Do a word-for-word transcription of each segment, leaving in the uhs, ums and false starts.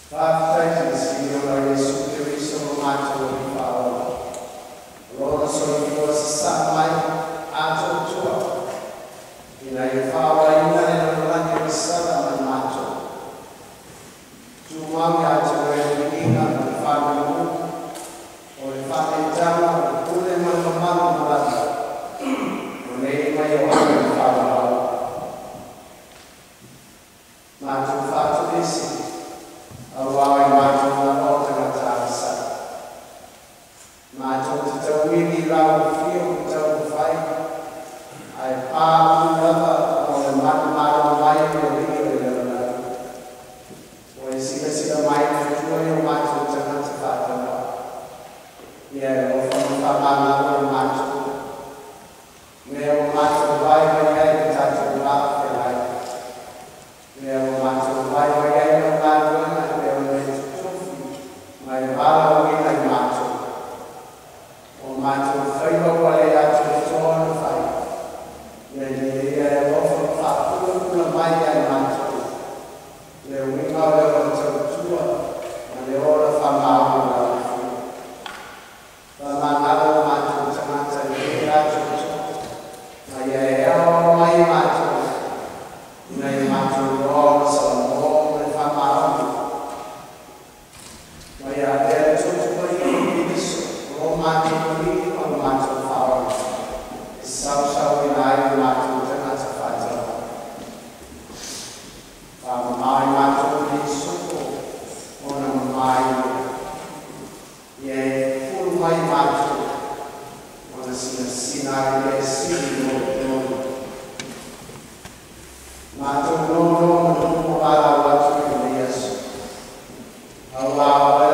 Father, Signore Gesù Cristo, romato di Paolo. Loro sono i vostri santi, a tua. In aiuto in nell'anno di Sala Maggio. Tu mami a tua vita, mi fanno o le fanno già, oppure non lo fanno malata. Non è mai io che farò. Ma tu fatto di sì. Allora immagino una volta una tassa. Ma tu ti trovi là un figlio che te lo fai. Hai paura o le mani male mai per dire della poi si che sia mai per tu io mangio te non ti fatto no. Ieri ho fatto fa male un mangio. Ne ho mangio vai magari che tanto là che hai. Ne ho mangio vai magari non mangio ma il male non è il maggio. Un maggio freddo quale altro giorno fai. Nelle offre fa pure una maglia al maggio. Le uniche ore non c'è tua, ma le ore fa male alla fine. Fa male al maggio, c'è mangia di raggio, ma è ormai maggio. Nel maggio l'uomo sono buone, fa male. Ma è adesso poi di adesso, non mangio qui, ma mangio fare. E sau sau in aria, mangio già non c'è faccia. Ma mai mangio di succo, o non mai. E pur mai mangio, non si assinare che si non. Ma tu non non non vada a guardare di adesso. Allah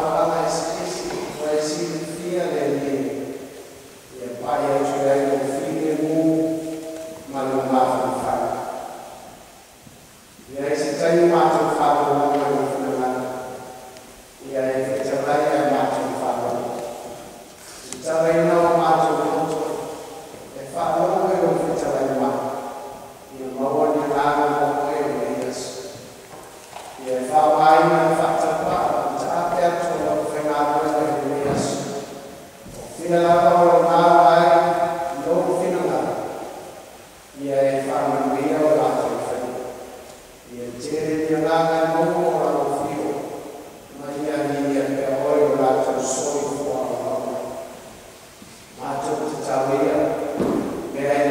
Pai, eu te whānau e o whitawai mā. Ia maua ni ngāna moko e o Yesu. Ia whāwai na whātapa, ta ape atu o whaingāna e o Yesu. Whina lava o ngā wai, no whina ngā. Ia e whānau o rātou whaini. Ia tere ni ngāna moko o rātou whio. Ma ia ni ia pe oi o rātou soi whua o rātou. Mātou te tauia, mea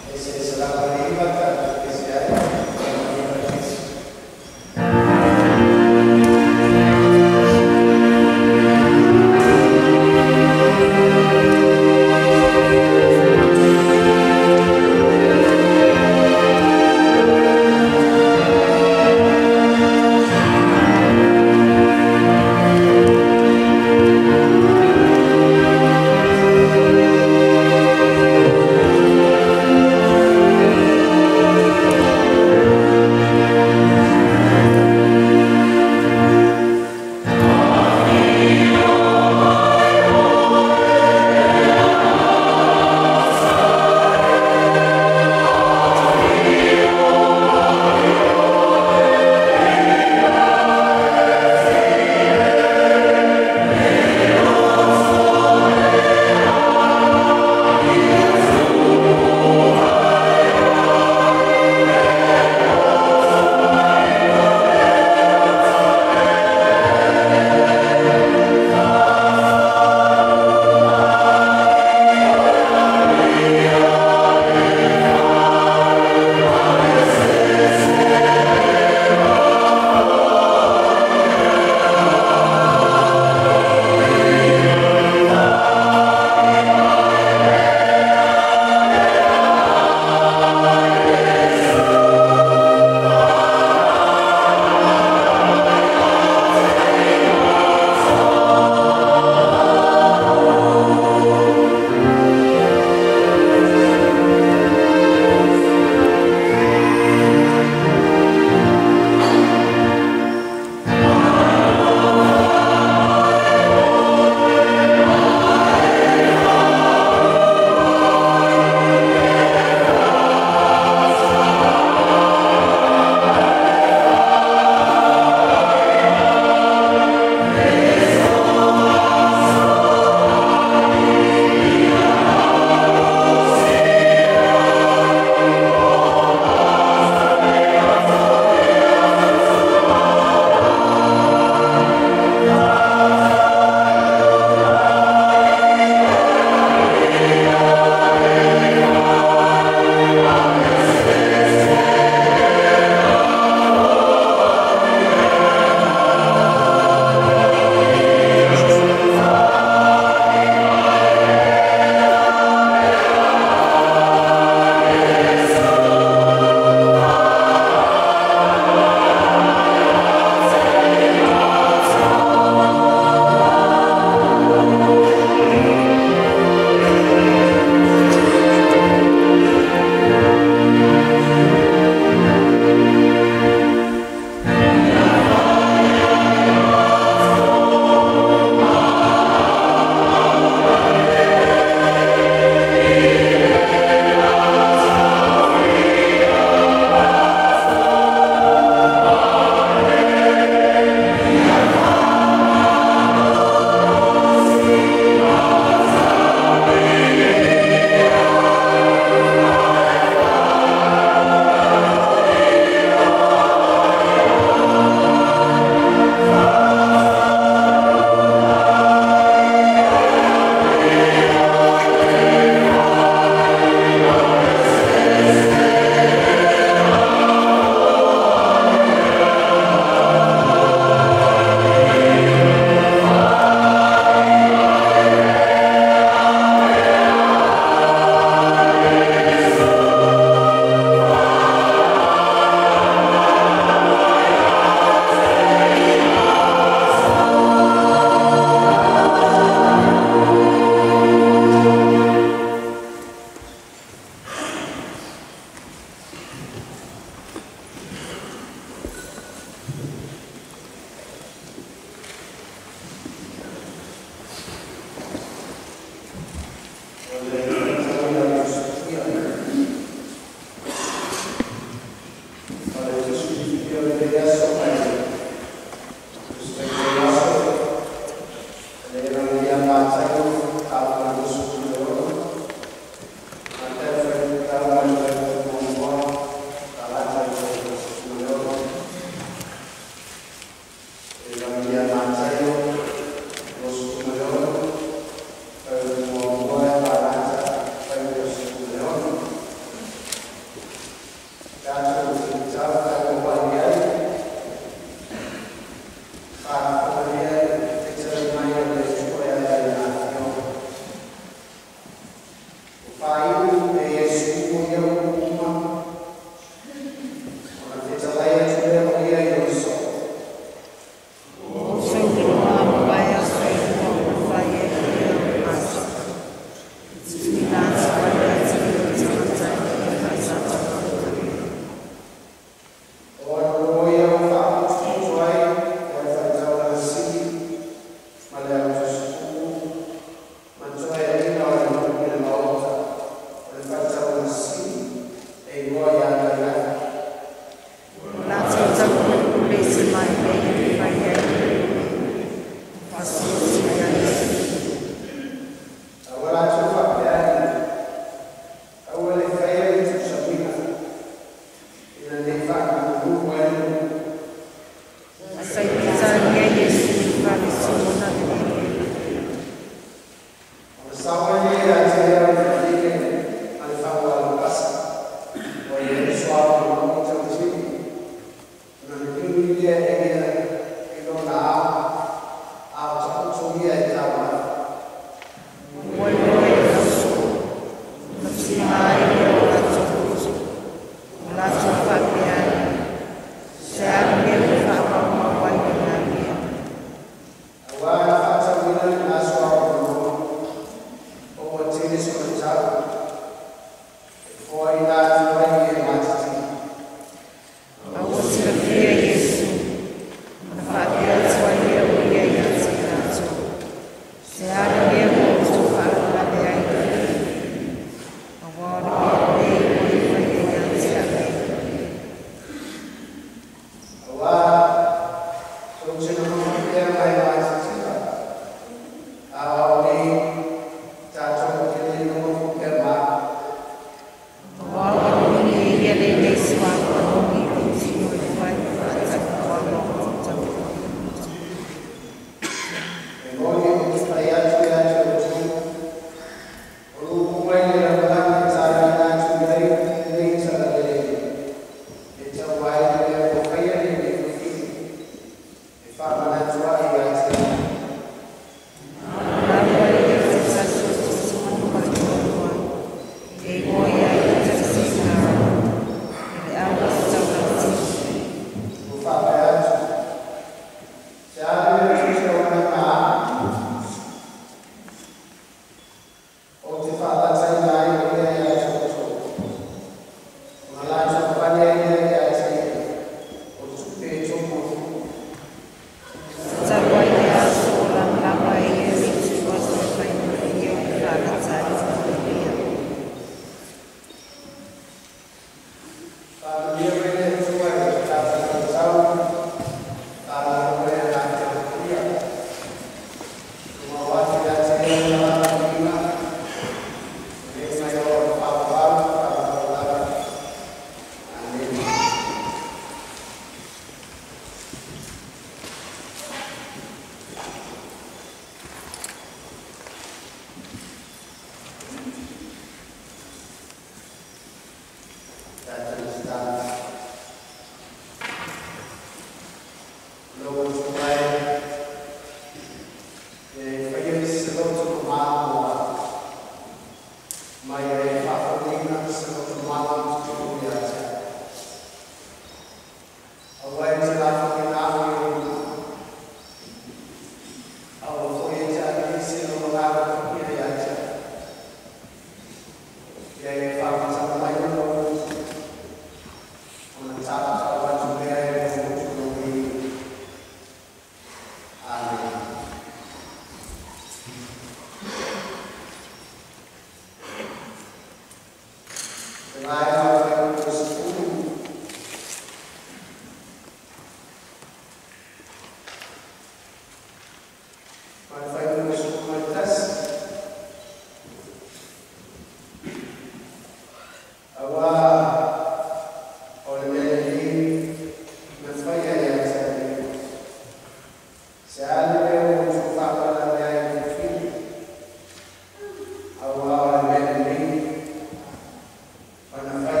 When the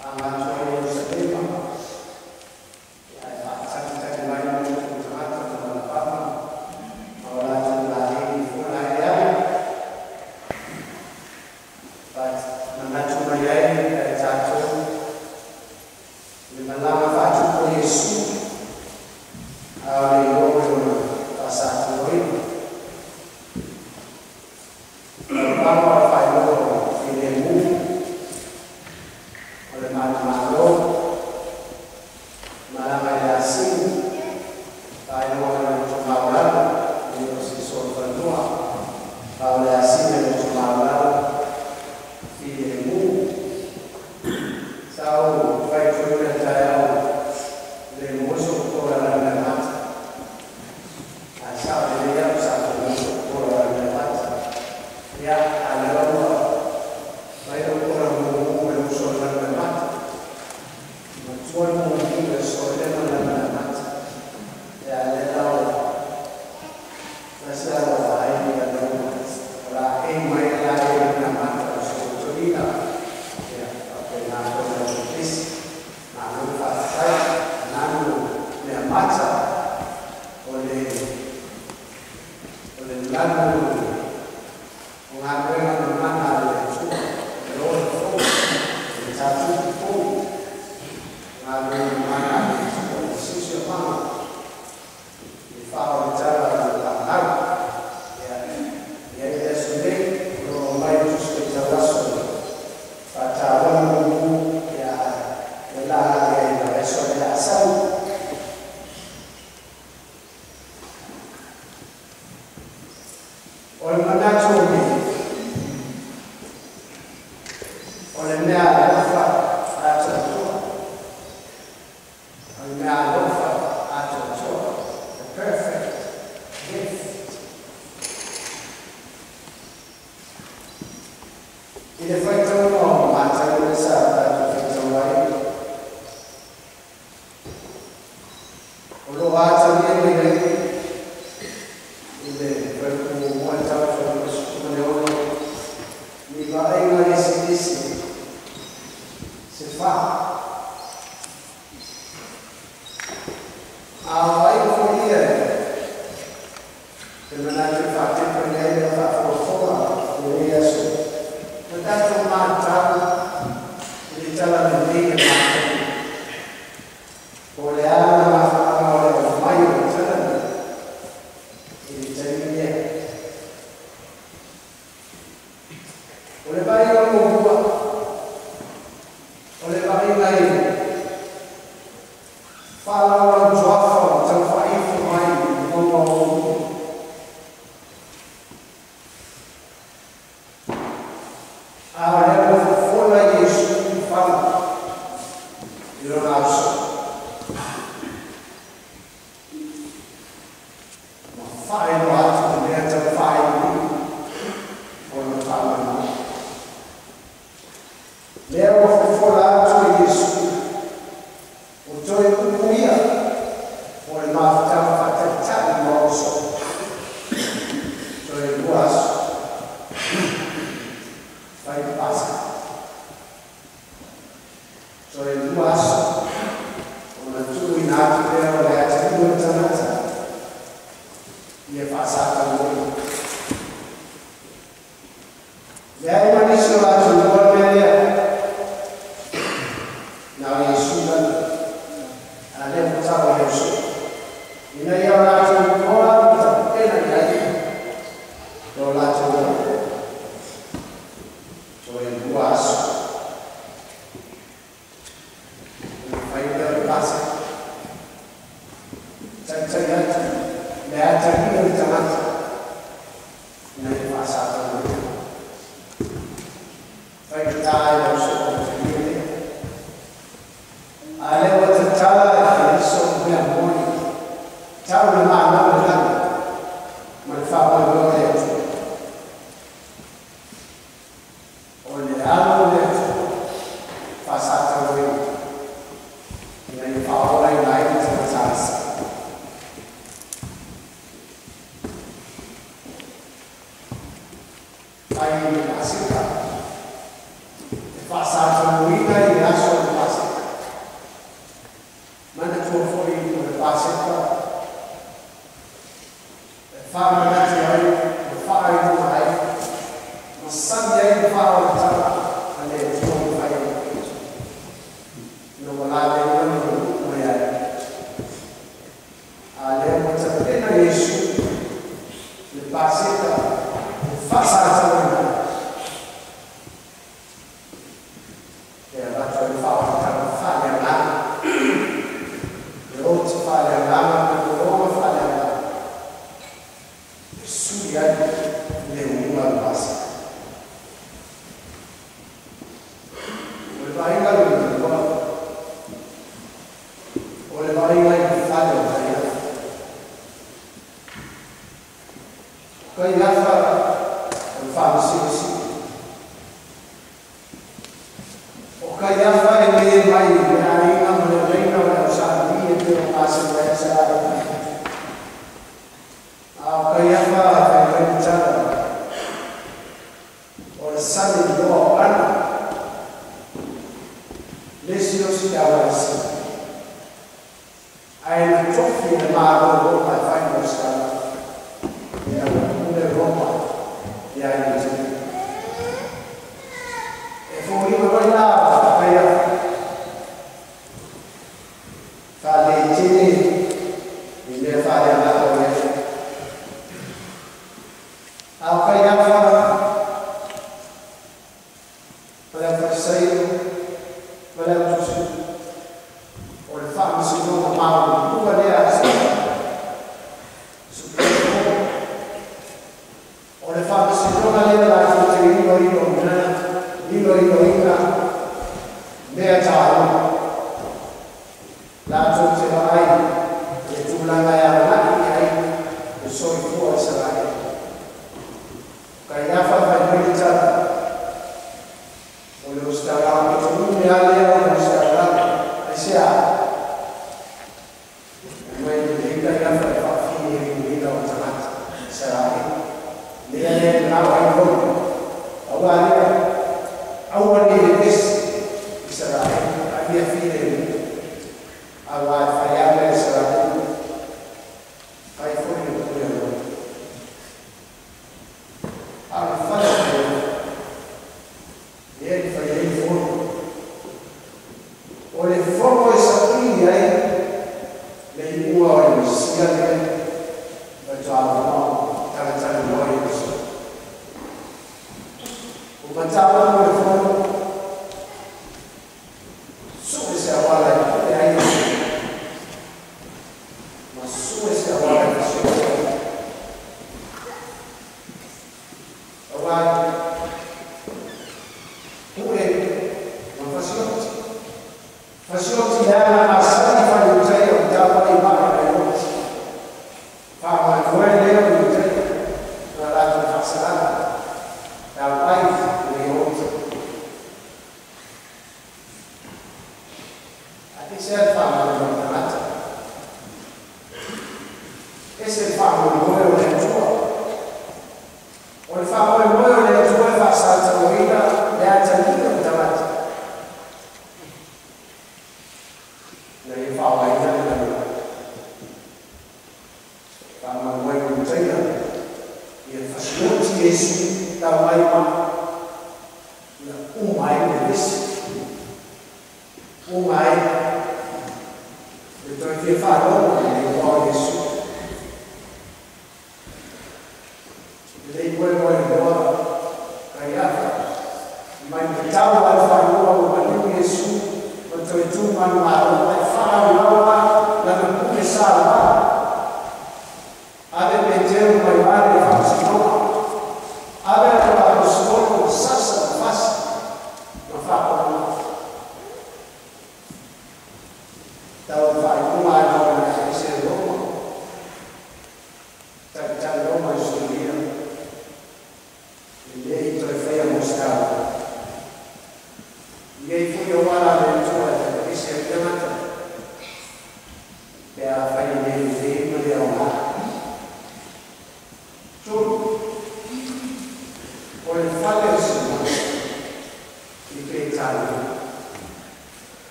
Passato a Luina e lascio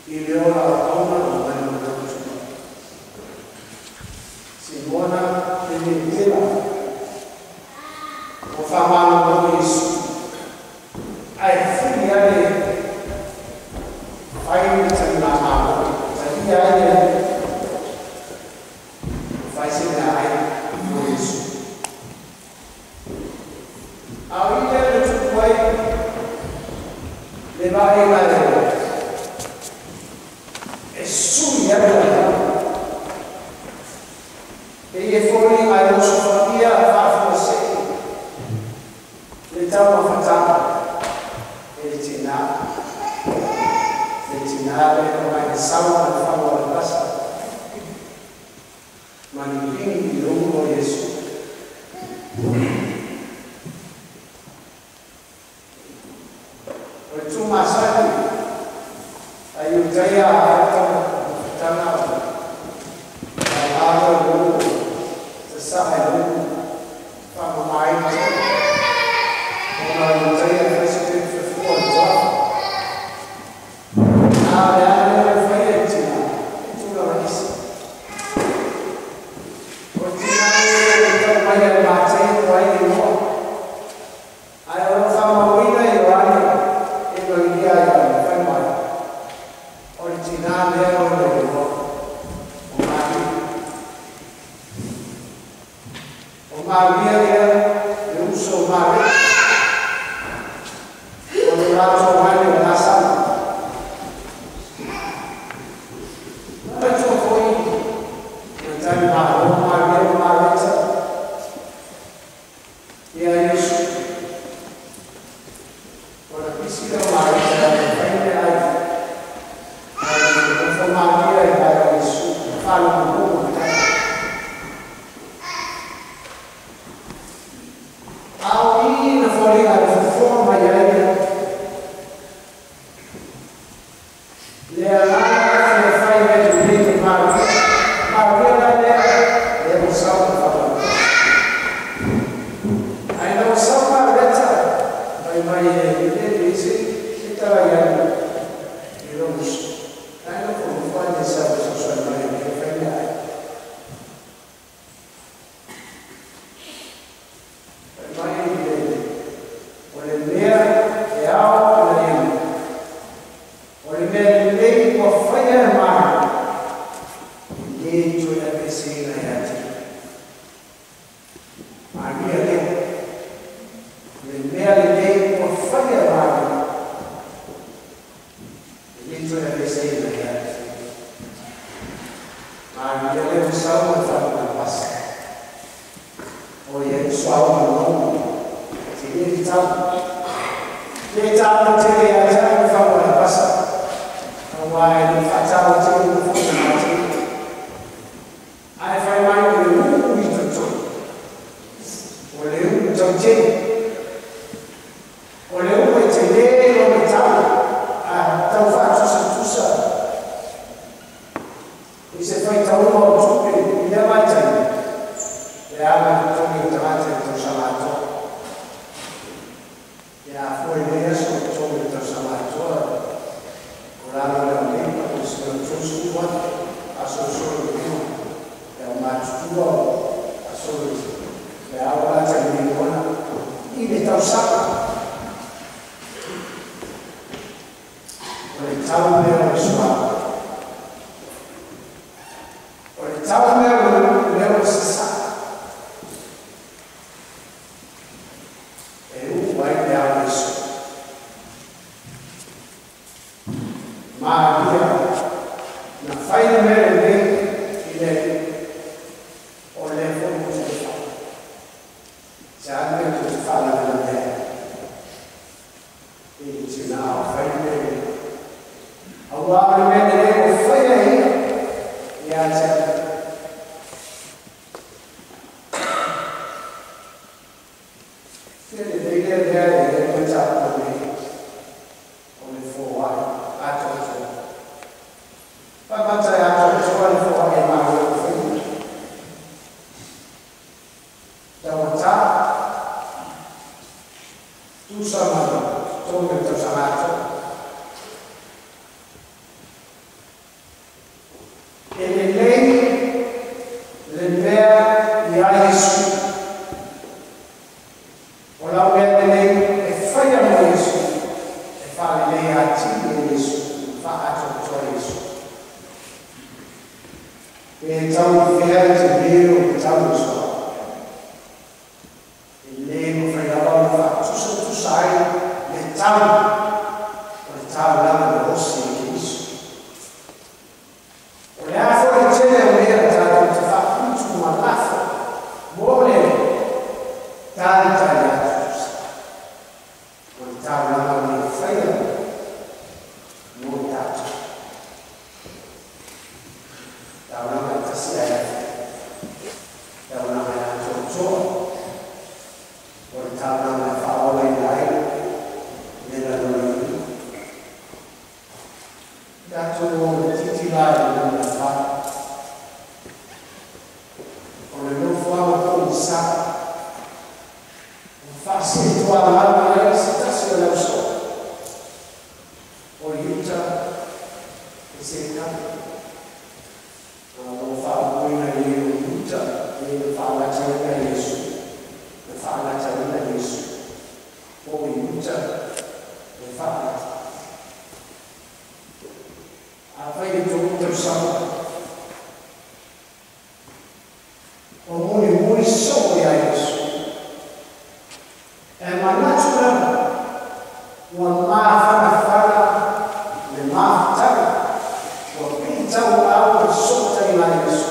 ile ora auna o mai o tau tuma. Simona ele tela o whamano o Yesu. Ai whini ale whai tani ngā māmo. Tani ai whai se ngā ai o Yesu. Au i tēne tuku ai le vai ngā reo. E sui e reo. E e fori ai o sofatia whawhua seki. Le tau a whatama. E le tina. Le tina le o mai e sauna le whaua le pasa. Mani pini i rungu o Yesu. O e tu masaki. Ai o teia a hatama. Tana. Ai aho e rungu. Te saha e rungu. Whama mai te. Ona o teia e whaisite te fua e toa. Nā le ane o whai e tina. E tūra wa isi. O tina e tau mai e mātei o ai e moa. Ai o whama wina e o ane. E no i ia i ane whai mai. O tina le o e moa. O māri. O māri e e uso māri. O le rato mai o nasa. Rato foi. E tani ma o māri o māri ta. E a Yesu. O na pisi o māri ta e whaine ai. O fo māri e ai a Yesu. Whāna o kōku ta. Au i na fori ai o forma i ai. Le alana le fai me tu dite māri. Māri e le le o sau na whapana. Ai na o sau māri ta. Vai mai e le le isi. Ki tawa i ai. I romus. Ai na komu whaine sa o sa soi mai e ke whaine ai. Vai mai e le le. O le mea e ao o le ema. O le mea le lei kua whaia e maha. Le tu e pe se ina e ati. Maria le. Le mea le lei kua whaia e maha. Le tu e pe se ina e ati. Maria le o sau e whau na pasa. O e suau na nongo. Te le ki tau. Le tau te le a tau e whau na pasa. Wai ni whatau te unu whuna mati. Ai whai mai o le unu i tutu. O le unu tau te. O le unu e te le o me tau. A tau whatusa tusa. I se whai tau o tupe i le maitai. Le ama ki tongi o tamate i tau salato. E a fwoi le aso ki tongi i tau salato. Orando le amica, come se non fosse un buon, a solo solo prima, è un maggio a solo le aula c'è di buona, in età usata. O le tau mea o le suave. O le tau mea o le o se sa. E un vai le aula su. Maria, na whaine mea le i le o le whonu te te whau. Se ane tu te whala na mea. I te nā o whaine mea le. Au aare mea le o whaia ia. I a te ane. Tene teile lea e le mata o le. O le whōai. Ato ato. Pamatai ato ato wale fo e mahi o whenua. Tawata. Tu samana. Tōme tau samato. Então, verde, meu, então, só. E lembro, foi lá, lá, lá, tu só tu sai, metade, metade lá no rosto, que isso. Olhar fora de cena, eu ia, tá, tu faz muito uma lafa, mole, tá, tá, tá, metade lá no feio, montado. Tá, não, tá certo. Então, não é a Jojo, portanto, não é a Paola e Lai, nem a Lorena. Da tua titular, não é a quando não for pensar, fazer tua alma, ela se traciona ao sol. Orienta, e se encanta. Não fala muito na luta. Ele fala que é isso, ele fala que é isso, ou luta, ele fala. A fé de um terceiro, o mundo muito sobre isso. É uma natural, uma má fala, uma má fala, uma pinta uma alma solta em lá isso.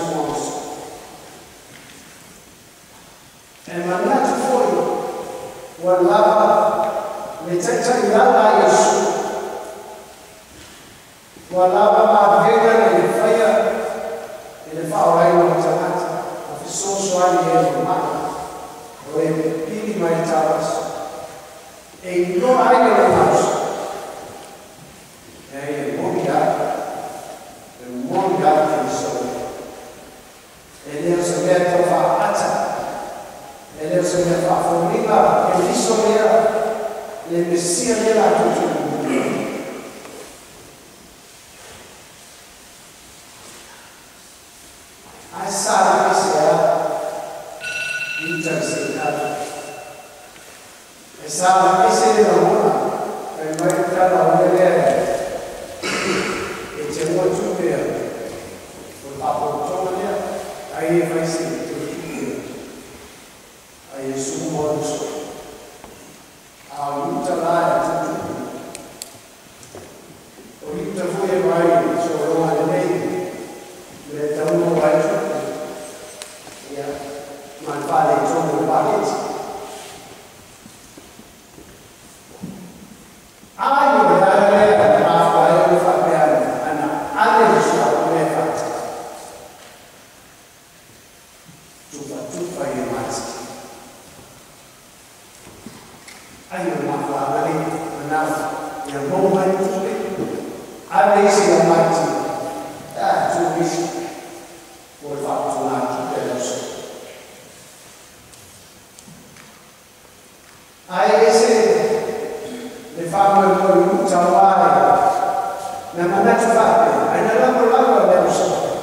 É mandato foi, o alava, meteta ilala Yesu, o alava ma vega ele faia, ele fala aí no tanata, a pessoa suave é mal, o é pili mais taras, e não há ele mais, é mobilidade, é mobilidade que ele soube, ele é o segredo para ata. Ele é o Senhor da família, ele disse sobre ela, ele Messias dela tudo. A Sara disse ela, intercedada. A Sara disse ela, uma, vai entrar na mulher, e tinha muito medo. O papo todo dia, aí vai ser. Aí sumamos a luta lá é tudo. A luta foi vai sobre uma lei, então não vai tudo. Mas vale sobre o balete. Ai, meu Deus, é a faia do Fabiano, Ana, a deixar o meu fato. Tudo, tudo vai mais. Ai, eu não falo ali, não, eu não vou tudo. A vez eu mati, ah, tudo isso, vou falar aqui pelos. Aí esse, de fato, eu vou muito trabalhar, na maneira de fazer, ainda não vou lá para Deus.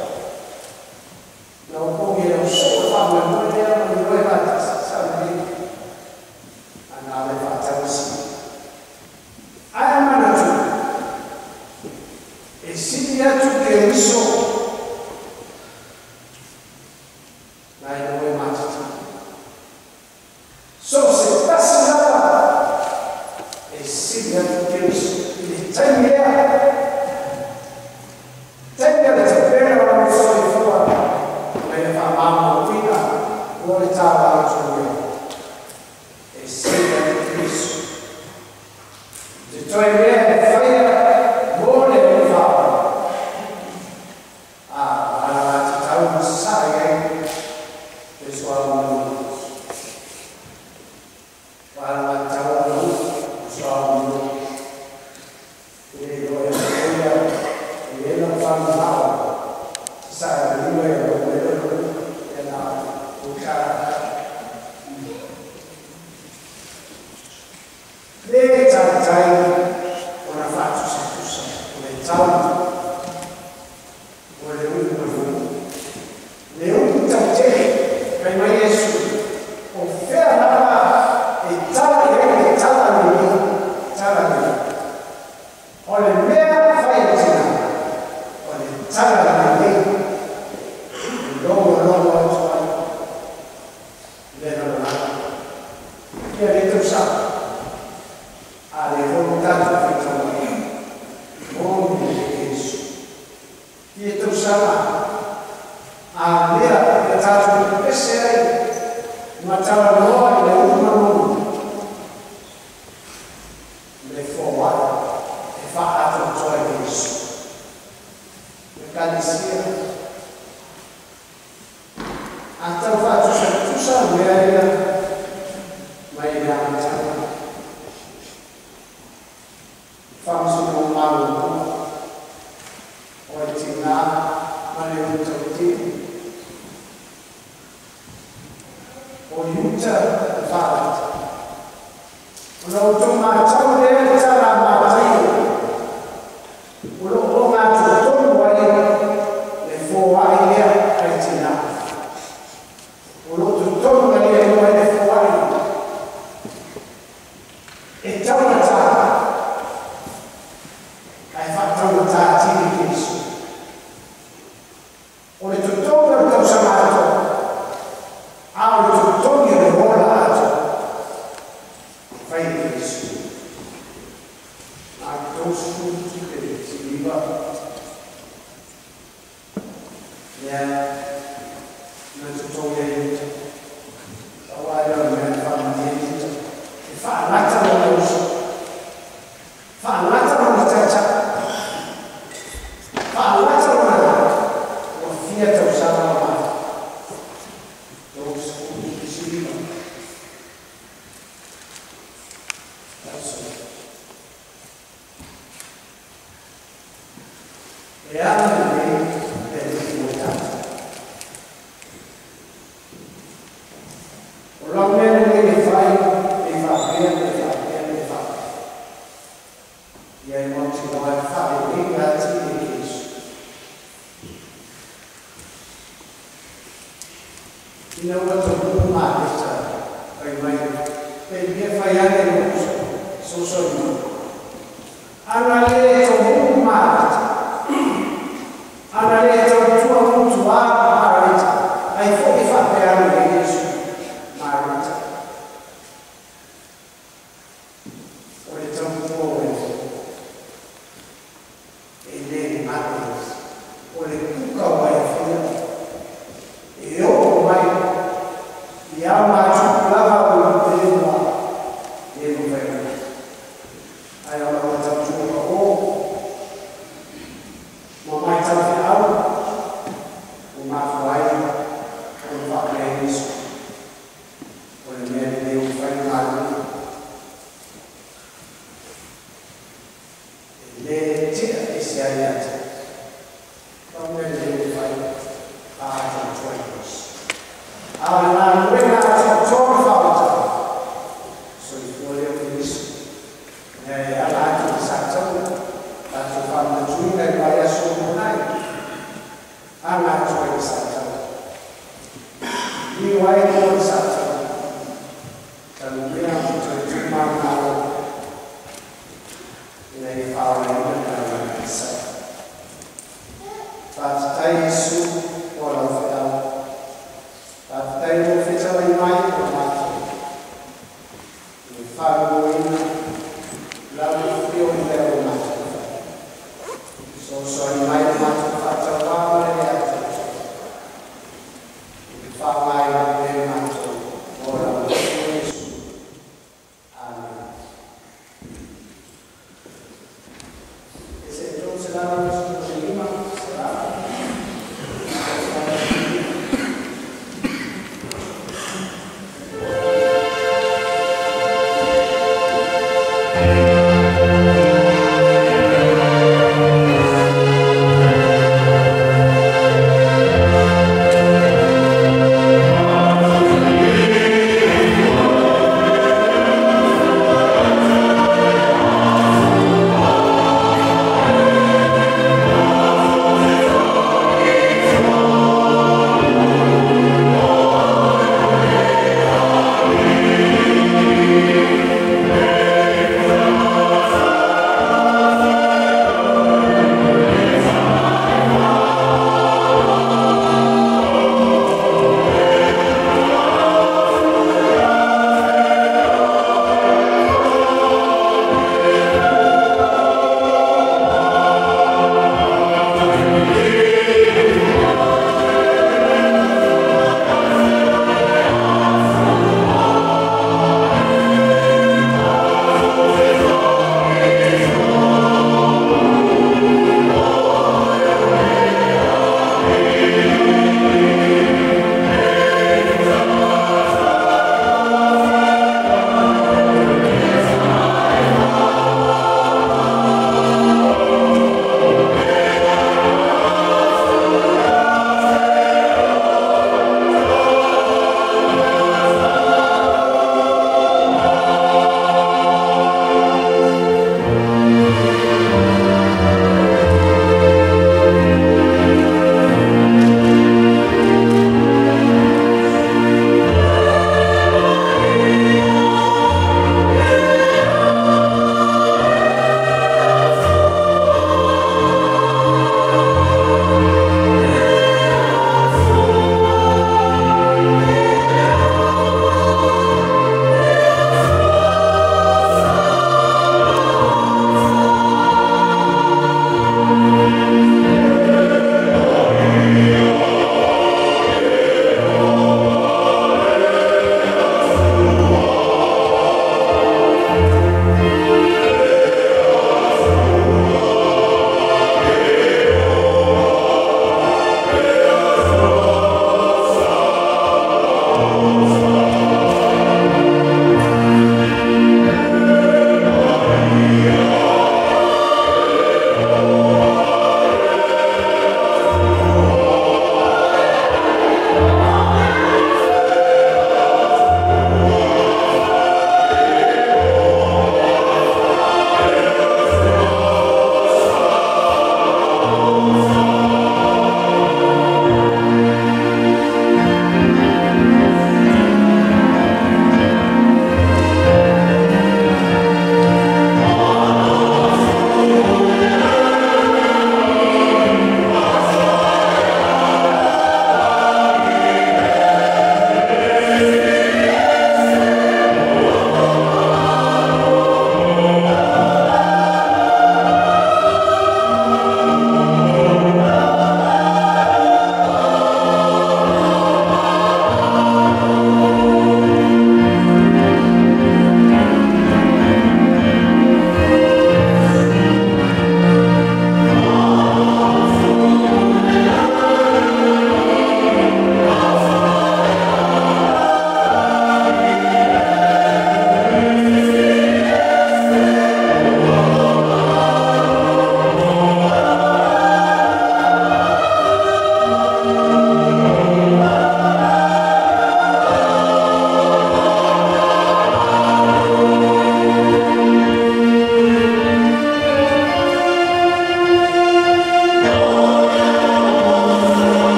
Não vou ver o sol, eu vou ver o dia, mas não vai bater, sabe? Nada é fatal assim. Aí, mano, esse dia tu quer isso, mas não é mais. Só se passa lá, esse dia tu quer isso, ele tem medo, tem medo de ver uma pessoa de fora, ele fala, mamãe, filha, vou estar lá no seu meio. Esse então ele é feia, boa ele fala. Ah, ela está um sai, pessoal não. Ela está um pessoal não. Ele olha, ele não fala nada. Sai, ele não é, ele não, o cara. Leita, sai. Una faccia come ciao, vuole lui come voi. Le unta te, per me Gesù, offerta e tale e tale mio, tale mio. Ho le mie fai di là, ho le tale mio. e tau sama a lea e tātou pese ai ma tawa noa i le uma nonu le fōwai e wha ato toa i Yesu me kalesia a tau wha tusa tusa mea ia mai i ngā tawa whamsu mo maru o i tina mane o tau tini o i uta e whaata o na o tō mātau lea e tara mātai o lo o ngā tōtonu wai le fōwai lea ai tina o lo tōtonu wai lea wai le fōwai e tauna tā ai whaatau tā tini Yesu o le tōtonu e tau samato a o le tōtonu e le hola ato vai Yesu a tau sūtu e tiriwa lea na tōtonu e uta awa e o mea whamani e uta e whaanata mo le uso whaanata mo le tata whaanata mo le o fia tau sama o mata tau sūtu e tiriwa e ana nei e ni mo tata o lau mene nei e whai e whapea e whapea e whapea ia e monti o ai whae e ngati e Yesu ina ua tau muku maa e ta ai mai e mea whai ane e muso so so i mo ana le tau muku maa e ta ana le tau tua mutu a marita ai fo e whapea ane e Yesu marita o le tau tua o e e le ane o le kuka o e whia e o mai i a mātuku lava o le pēnua e no whaia ai o la tau tua ka o ma mai tau te au o mawhai o le whapea Yesu o le mea le o whai mātua e le tia e se ai ata o mea le o whai a ata tua Yesu a le nā nuenga ata tōna whawata so i fōleo Yesu e ala atu ki sātau atu whamna tuina i mai aso monai a ngā tua i sātau i wai ko i sātau tanu mea mutu i tūmau ngā o ina i whaore i ngā ngā i sa whātatai Yesu o lau whetau whātatai o whetau i mai o mātou i whāro ina lau i whio i leo o mātou so so i mai o mātou whātau wāmare e atu i whāwai o e mātou o lau o Yesu. Amen. E se tō se lau Yesu o se lima se lau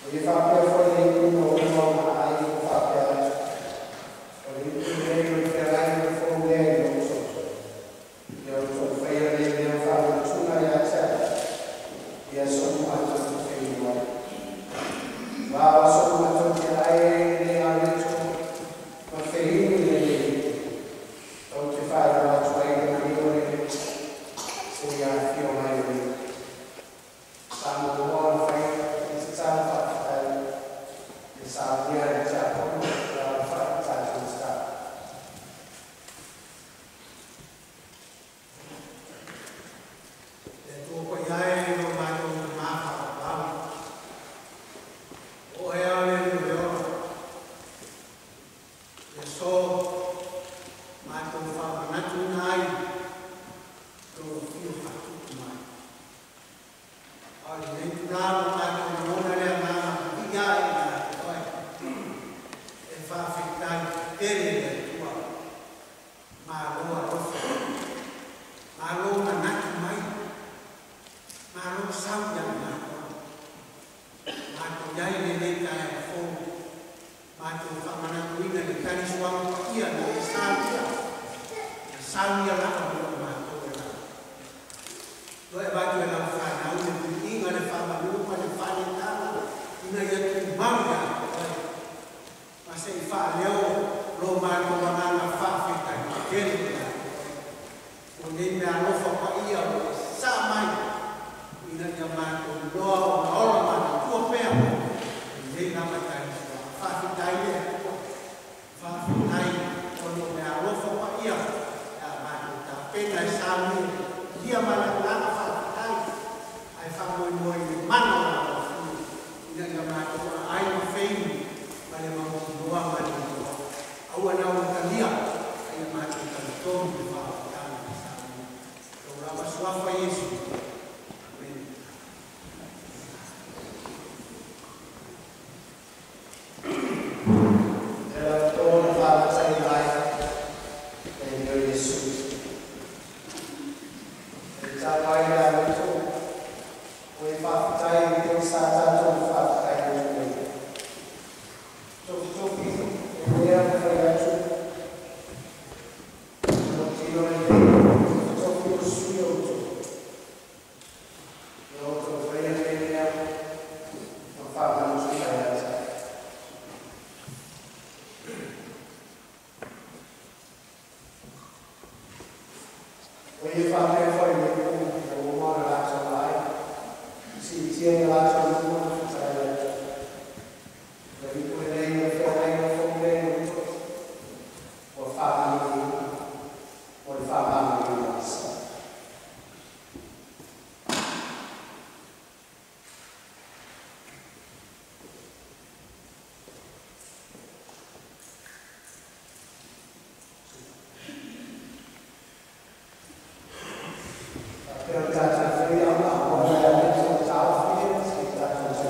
Pero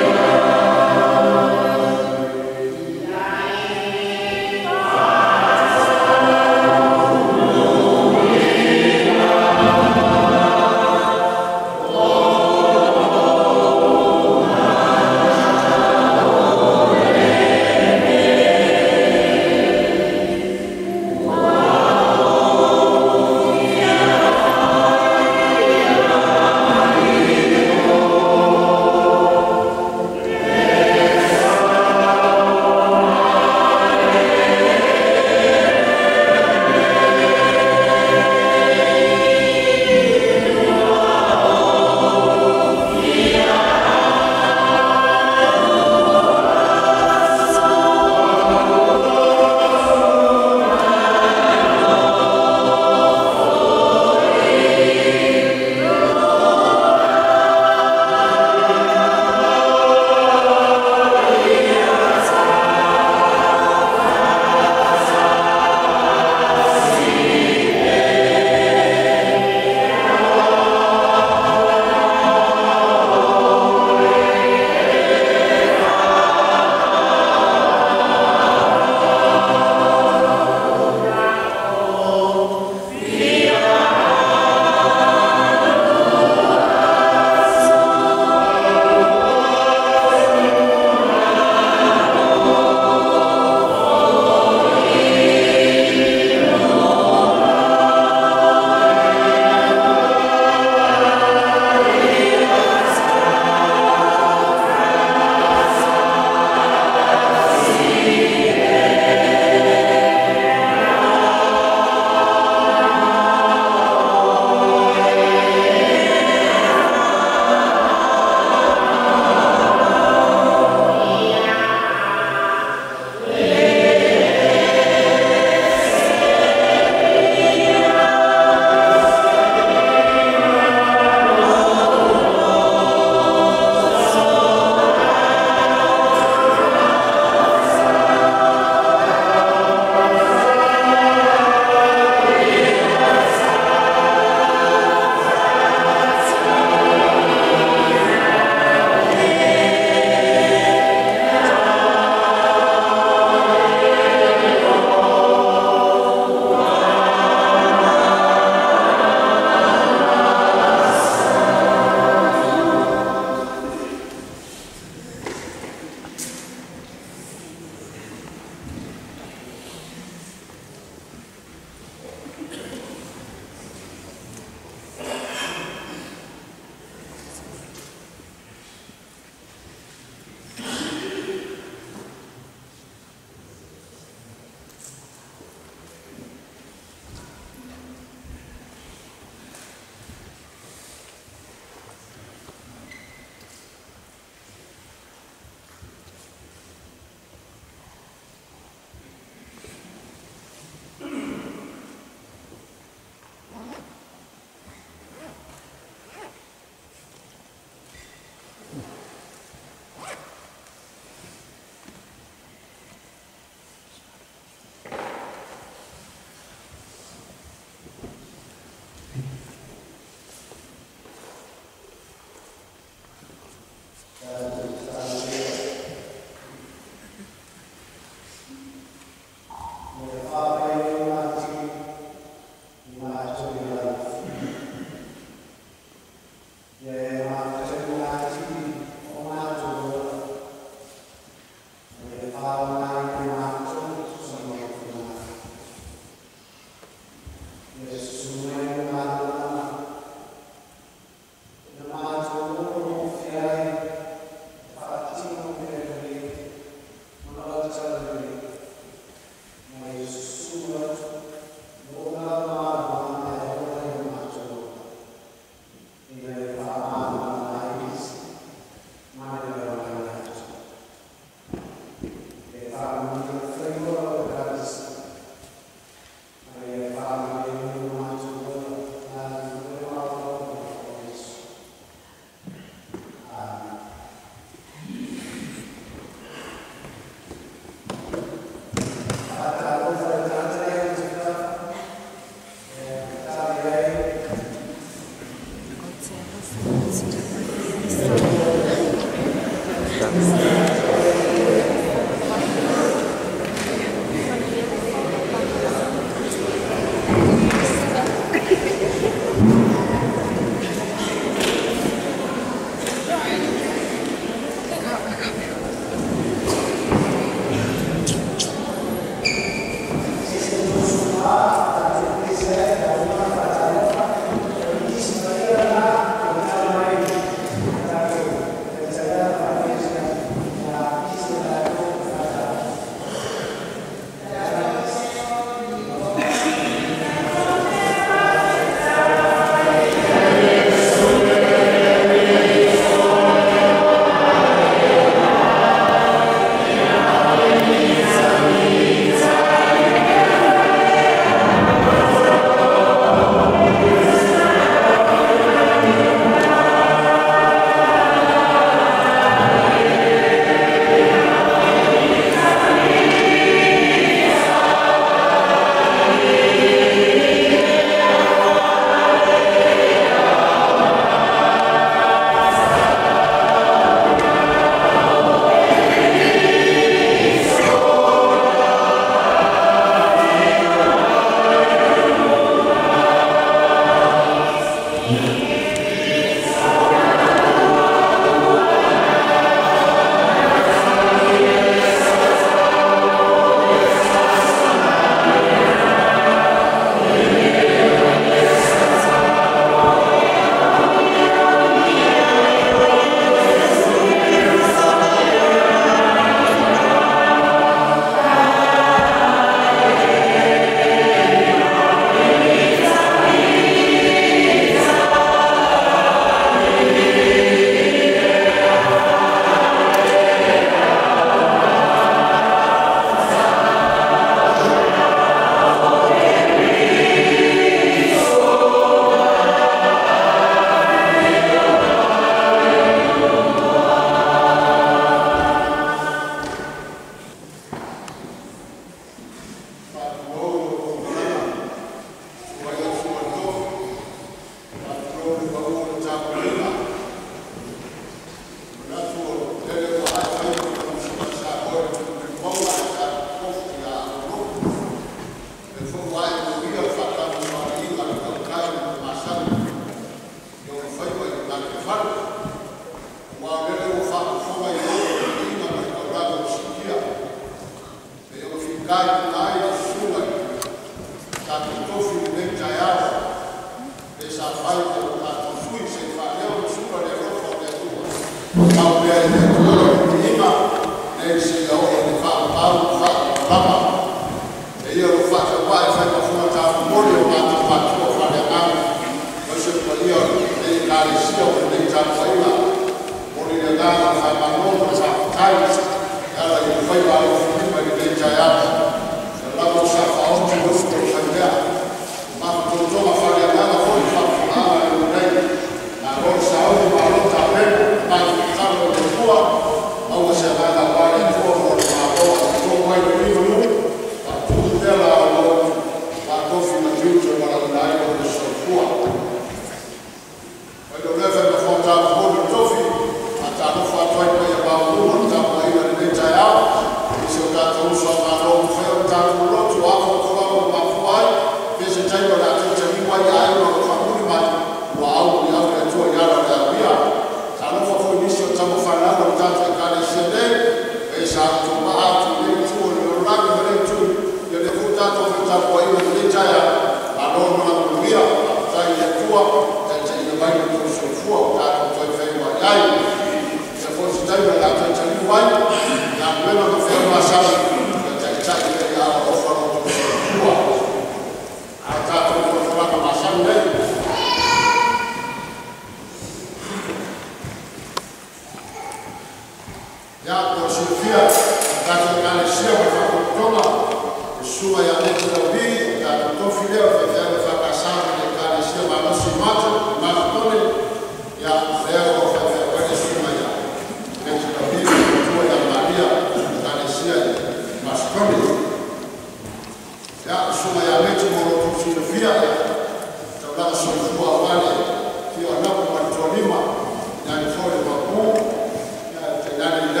Nani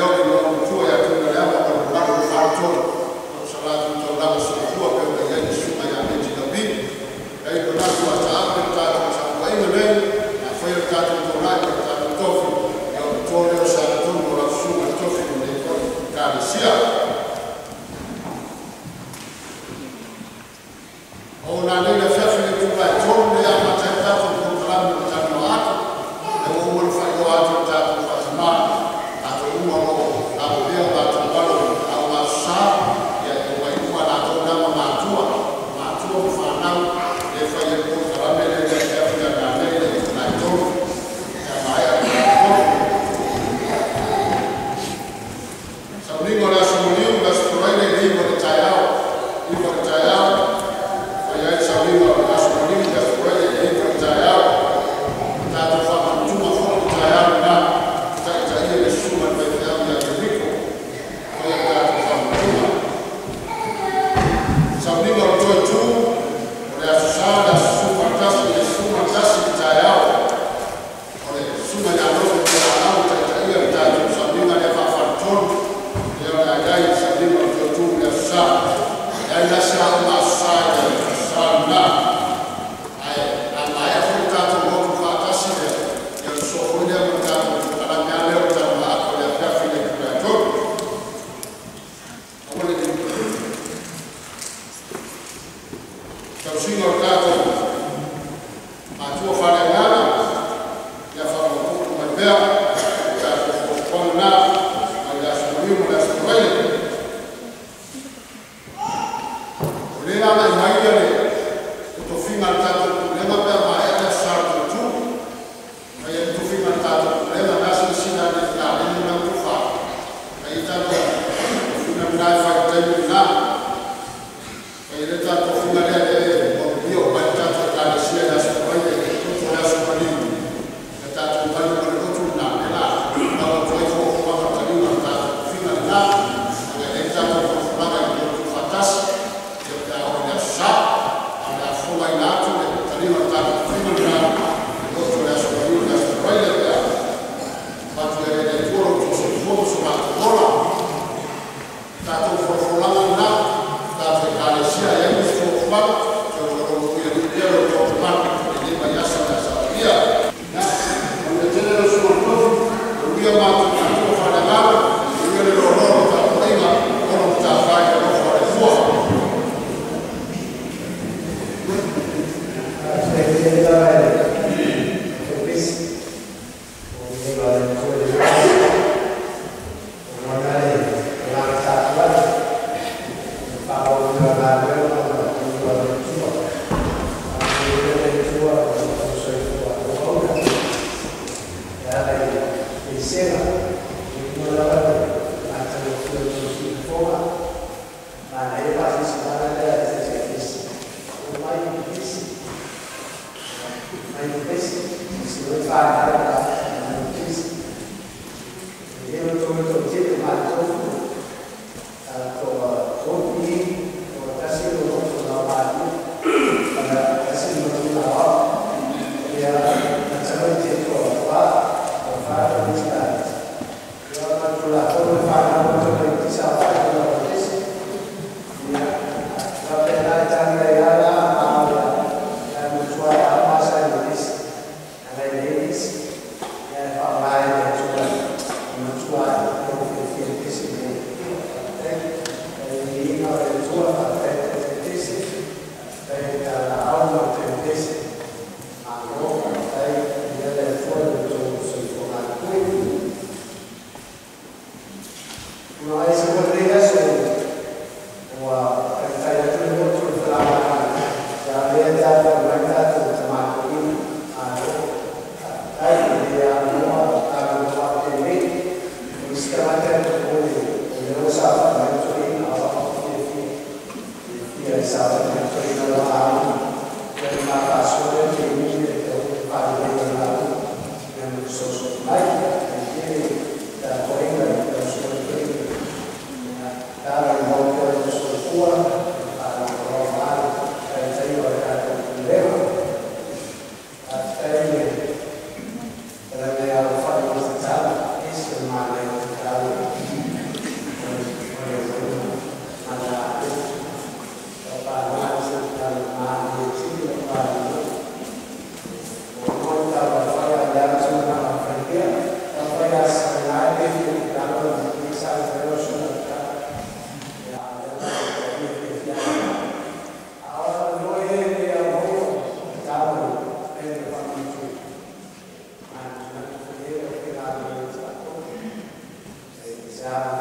Yeah.